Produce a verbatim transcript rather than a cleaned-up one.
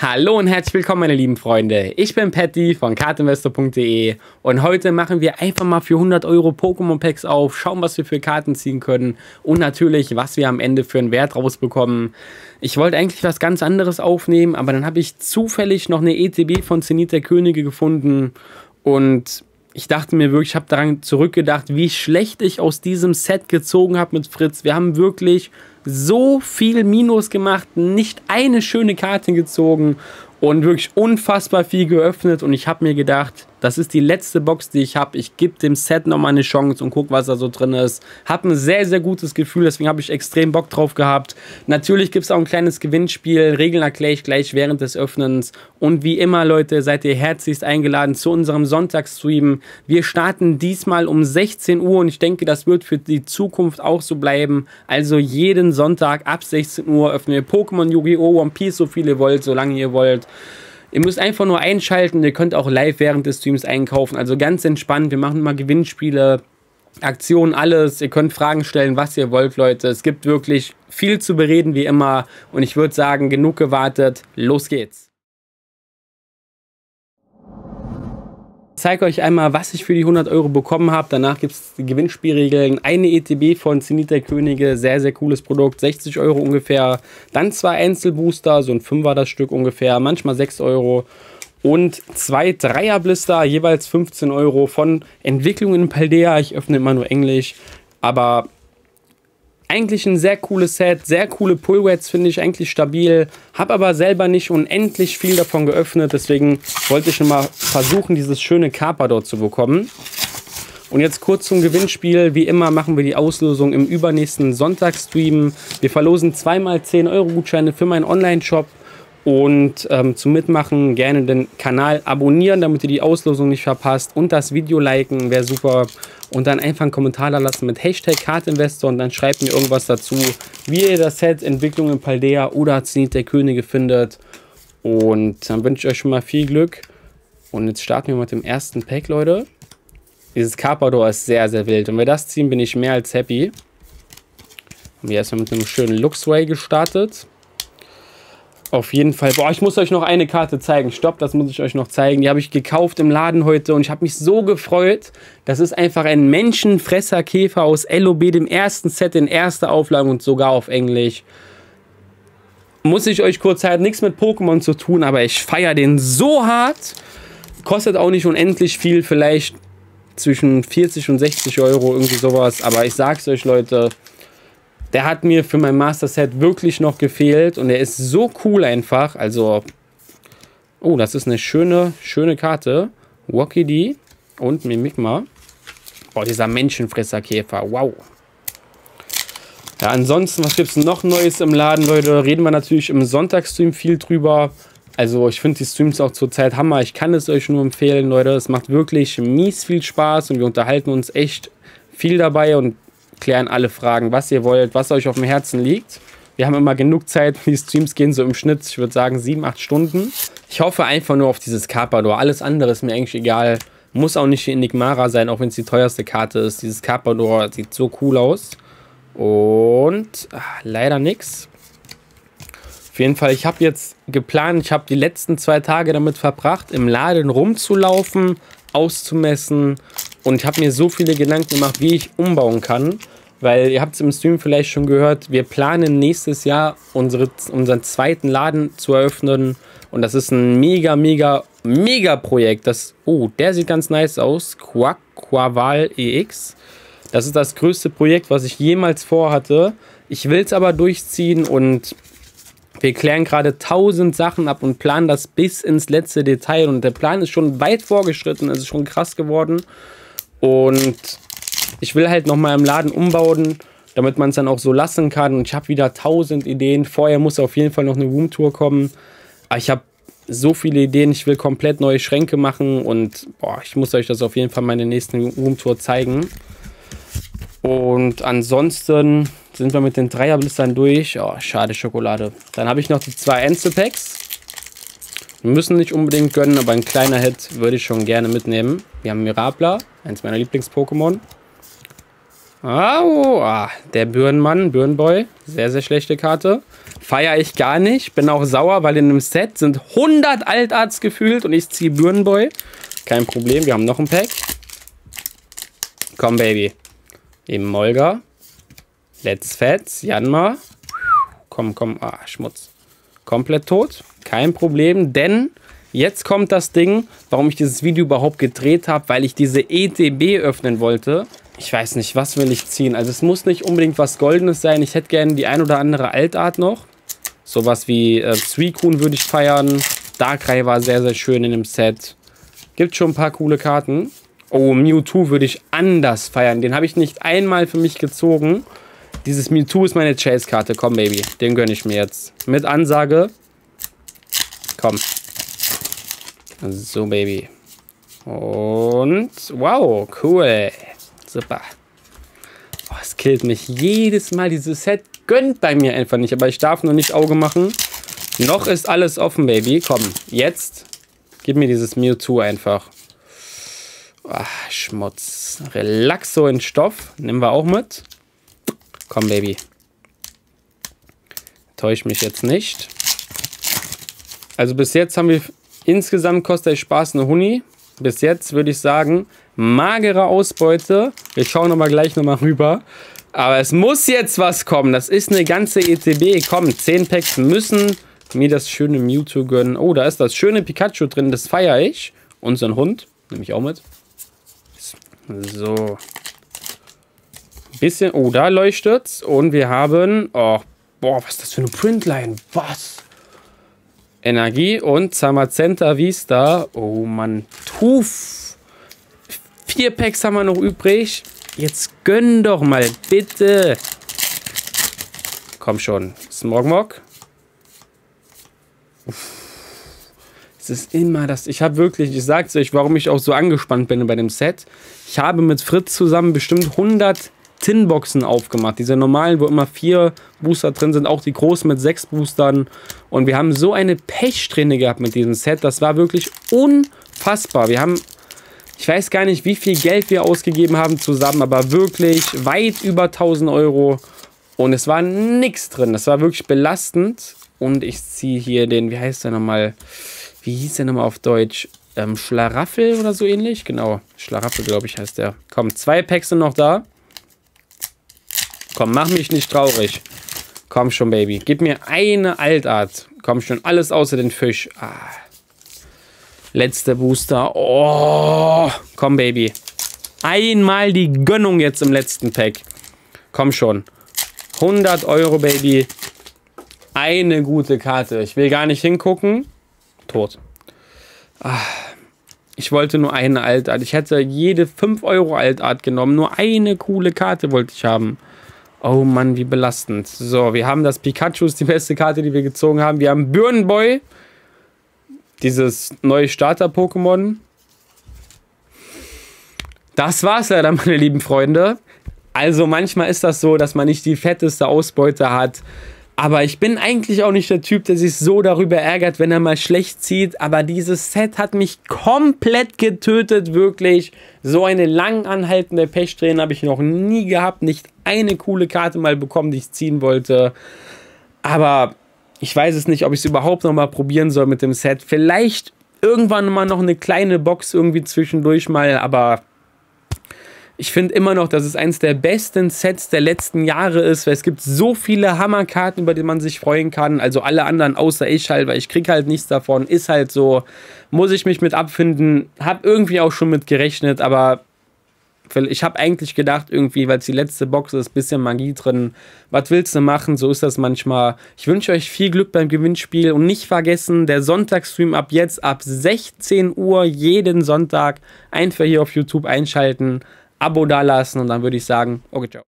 Hallo und herzlich willkommen, meine lieben Freunde. Ich bin Patty von kartinvestor punkt de und heute machen wir einfach mal für hundert Euro Pokémon Packs auf, schauen, was wir für Karten ziehen können und natürlich, was wir am Ende für einen Wert rausbekommen. Ich wollte eigentlich was ganz anderes aufnehmen, aber dann habe ich zufällig noch eine E T B von Zenit der Könige gefunden und ich dachte mir wirklich, ich habe daran zurückgedacht, wie schlecht ich aus diesem Set gezogen habe mit Fritz. Wir haben wirklich so viel Minus gemacht, nicht eine schöne Karte gezogen und wirklich unfassbar viel geöffnet. Und ich habe mir gedacht, das ist die letzte Box, die ich habe. Ich gebe dem Set nochmal eine Chance und gucke, was da so drin ist. Habe ein sehr, sehr gutes Gefühl, deswegen habe ich extrem Bock drauf gehabt. Natürlich gibt es auch ein kleines Gewinnspiel. Regeln erkläre ich gleich während des Öffnens. Und wie immer, Leute, seid ihr herzlichst eingeladen zu unserem Sonntagsstream. Wir starten diesmal um sechzehn Uhr und ich denke, das wird für die Zukunft auch so bleiben. Also jeden Sonntag ab sechzehn Uhr öffnen wir Pokémon, Yu-Gi-Oh!, One Piece, so viel ihr wollt, solange ihr wollt. Ihr müsst einfach nur einschalten, ihr könnt auch live während des Streams einkaufen, also ganz entspannt. Wir machen mal Gewinnspiele, Aktionen, alles. Ihr könnt Fragen stellen, was ihr wollt, Leute. Es gibt wirklich viel zu bereden, wie immer. Und ich würde sagen, genug gewartet, los geht's. Ich zeige euch einmal, was ich für die hundert Euro bekommen habe. Danach gibt es die Gewinnspielregeln. Eine E T B von Zenit der Könige, sehr, sehr cooles Produkt, sechzig Euro ungefähr. Dann zwei Einzelbooster, so ein Fünfer das Stück ungefähr, manchmal sechs Euro. Und zwei Dreierblister, jeweils fünfzehn Euro von Entwicklung in Paldea. Ich öffne immer nur Englisch, aber eigentlich ein sehr cooles Set, sehr coole Pullwets, finde ich eigentlich stabil. Habe aber selber nicht unendlich viel davon geöffnet, deswegen wollte ich schon mal versuchen, dieses schöne Carpador zu bekommen. Und jetzt kurz zum Gewinnspiel. Wie immer machen wir die Auslosung im übernächsten Sonntagsstream. Wir verlosen zweimal zehn Euro Gutscheine für meinen Online-Shop. Und ähm, zum Mitmachen gerne den Kanal abonnieren, damit ihr die Auslosung nicht verpasst. Und das Video liken, wäre super. Und dann einfach einen Kommentar da lassen mit Hashtag kartinvestor und dann schreibt mir irgendwas dazu, wie ihr das Set Entwicklung in Paldea oder Zenit der Könige findet. Und dann wünsche ich euch schon mal viel Glück. Und jetzt starten wir mit dem ersten Pack, Leute. Dieses Carpador ist sehr, sehr wild. Wenn wir das ziehen, bin ich mehr als happy. Haben wir erstmal mit einem schönen Luxray gestartet. Auf jeden Fall. Boah, ich muss euch noch eine Karte zeigen. Stopp, das muss ich euch noch zeigen. Die habe ich gekauft im Laden heute und ich habe mich so gefreut. Das ist einfach ein Menschenfresserkäfer aus L O B, dem ersten Set in erster Auflage und sogar auf Englisch. Muss ich euch kurz halten, nichts mit Pokémon zu tun, aber ich feiere den so hart. Kostet auch nicht unendlich viel, vielleicht zwischen vierzig und sechzig Euro, irgendwie sowas. Aber ich sag's euch, Leute, der hat mir für mein Master Set wirklich noch gefehlt und er ist so cool einfach. Also, oh, das ist eine schöne, schöne Karte. Wokidee und Mimikma. Boah, dieser Menschenfresserkäfer, wow. Ja, ansonsten, was gibt es noch Neues im Laden, Leute? Reden wir natürlich im Sonntagsstream viel drüber. Also, ich finde die Streams auch zurzeit Hammer. Ich kann es euch nur empfehlen, Leute. Es macht wirklich mies viel Spaß und wir unterhalten uns echt viel dabei und klären alle Fragen, was ihr wollt, was euch auf dem Herzen liegt. Wir haben immer genug Zeit, die Streams gehen so im Schnitt, ich würde sagen, sieben, acht Stunden. Ich hoffe einfach nur auf dieses Carpador. Alles andere ist mir eigentlich egal. Muss auch nicht die Enigmara sein, auch wenn es die teuerste Karte ist. Dieses Carpador sieht so cool aus. Und ach, leider nichts. Auf jeden Fall, ich habe jetzt geplant, ich habe die letzten zwei Tage damit verbracht, im Laden rumzulaufen, auszumessen. Und ich habe mir so viele Gedanken gemacht, wie ich umbauen kann. Weil ihr habt es im Stream vielleicht schon gehört, wir planen nächstes Jahr unsere, unseren zweiten Laden zu eröffnen. Und das ist ein mega, mega, mega Projekt. Das, oh, der sieht ganz nice aus. Quack, Quaval E X. Das ist das größte Projekt, was ich jemals vorhatte. Ich will es aber durchziehen und wir klären gerade tausend Sachen ab und planen das bis ins letzte Detail. Und der Plan ist schon weit vorgeschritten, es ist schon krass geworden. Und ich will halt nochmal im Laden umbauen, damit man es dann auch so lassen kann. Und ich habe wieder tausend Ideen. Vorher muss auf jeden Fall noch eine Roomtour kommen. Aber ich habe so viele Ideen. Ich will komplett neue Schränke machen. Und boah, ich muss euch das auf jeden Fall meine nächsten Roomtour zeigen. Und ansonsten sind wir mit den Dreierblistern durch. Oh, schade Schokolade. Dann habe ich noch die zwei Einzelpacks. Wir müssen nicht unbedingt gönnen, aber ein kleiner Hit würde ich schon gerne mitnehmen. Wir haben Mirabla, eins meiner Lieblings-Pokémon. Oh, ah, der Birnenmann, Birnenboy. Sehr, sehr schlechte Karte. Feiere ich gar nicht. Bin auch sauer, weil in einem Set sind hundert Altarts gefühlt und ich ziehe Birnenboy. Kein Problem, wir haben noch ein Pack. Komm, Baby. Eben Molga. Let's Fets, Janma. Komm, komm, ah, Schmutz. Komplett tot. Kein Problem, denn jetzt kommt das Ding, warum ich dieses Video überhaupt gedreht habe, weil ich diese E T B öffnen wollte. Ich weiß nicht, was will ich ziehen. Also es muss nicht unbedingt was Goldenes sein. Ich hätte gerne die ein oder andere Altart noch. Sowas wie äh, Suicune würde ich feiern. Darkrai war sehr, sehr schön in dem Set. Gibt schon ein paar coole Karten. Oh, Mewtwo würde ich anders feiern. Den habe ich nicht einmal für mich gezogen. Dieses Mewtwo ist meine Chase-Karte. Komm, Baby. Den gönne ich mir jetzt. Mit Ansage. Komm. So, Baby. Und wow, cool. Super. Oh, es killt mich jedes Mal. Dieses Set gönnt bei mir einfach nicht. Aber ich darf noch nicht Auge machen. Noch ist alles offen, Baby. Komm, jetzt gib mir dieses Mewtwo einfach. Oh, Schmutz. Relaxo in Stoff. Nehmen wir auch mit. Komm, Baby. Täusch mich jetzt nicht. Also bis jetzt haben wir insgesamt, kostet der Spaß eine Huni. Bis jetzt würde ich sagen, magere Ausbeute. Wir schauen aber gleich nochmal rüber. Aber es muss jetzt was kommen. Das ist eine ganze E T B. Komm, zehn Packs müssen mir das schöne Mewtwo gönnen. Oh, da ist das schöne Pikachu drin. Das feiere ich. Und so ein Hund. Nehme ich auch mit. So. Bisschen. Oh, da leuchtet's. Und wir haben. Oh, boah, was ist das für eine Printline? Was? Energie und Zamazenta Vista. Oh Mann. Tuf. Vier Packs haben wir noch übrig. Jetzt gönn doch mal, bitte. Komm schon. Smogmog. Es ist immer das. Ich habe wirklich, ich sag's euch, warum ich auch so angespannt bin bei dem Set. Ich habe mit Fritz zusammen bestimmt hundert Tinboxen aufgemacht. Diese normalen, wo immer vier Booster drin sind, auch die großen mit sechs Boostern. Und wir haben so eine Pechsträhne gehabt mit diesem Set. Das war wirklich unfassbar. Wir haben, ich weiß gar nicht, wie viel Geld wir ausgegeben haben zusammen, aber wirklich weit über tausend Euro. Und es war nichts drin. Das war wirklich belastend. Und ich ziehe hier den, wie heißt der nochmal? Wie hieß der nochmal auf Deutsch? Ähm, Schlaraffel oder so ähnlich? Genau, Schlaraffel, glaube ich, heißt der. Komm, zwei Packs sind noch da. Komm, mach mich nicht traurig. Komm schon, Baby. Gib mir eine Altart. Komm schon, alles außer den Fisch. Ah. Letzter Booster. Oh, komm, Baby. Einmal die Gönnung jetzt im letzten Pack. Komm schon. hundert Euro, Baby. Eine gute Karte. Ich will gar nicht hingucken. Tot. Ah. Ich wollte nur eine Altart. Ich hätte jede fünf Euro Altart genommen. Nur eine coole Karte wollte ich haben. Oh Mann, wie belastend. So, wir haben das Pikachu, ist die beste Karte, die wir gezogen haben. Wir haben Birnenboy. Dieses neue Starter-Pokémon. Das war's leider, meine lieben Freunde. Also manchmal ist das so, dass man nicht die fetteste Ausbeute hat. Aber ich bin eigentlich auch nicht der Typ, der sich so darüber ärgert, wenn er mal schlecht zieht. Aber dieses Set hat mich komplett getötet, wirklich. So eine lang anhaltende Pechsträhne habe ich noch nie gehabt. Nicht eine coole Karte mal bekommen, die ich ziehen wollte. Aber ich weiß es nicht, ob ich es überhaupt noch mal probieren soll mit dem Set. Vielleicht irgendwann mal noch eine kleine Box irgendwie zwischendurch mal, aber ich finde immer noch, dass es eins der besten Sets der letzten Jahre ist, weil es gibt so viele Hammerkarten, über die man sich freuen kann. Also alle anderen außer ich halt, weil ich kriege halt nichts davon. Ist halt so, muss ich mich mit abfinden. Hab irgendwie auch schon mit gerechnet, aber ich habe eigentlich gedacht irgendwie, weil es die letzte Box ist, bisschen Magie drin. Was willst du machen? So ist das manchmal. Ich wünsche euch viel Glück beim Gewinnspiel und nicht vergessen, der Sonntagsstream ab jetzt, ab sechzehn Uhr jeden Sonntag einfach hier auf YouTube einschalten. Abo dalassen und dann würde ich sagen, okay, ciao.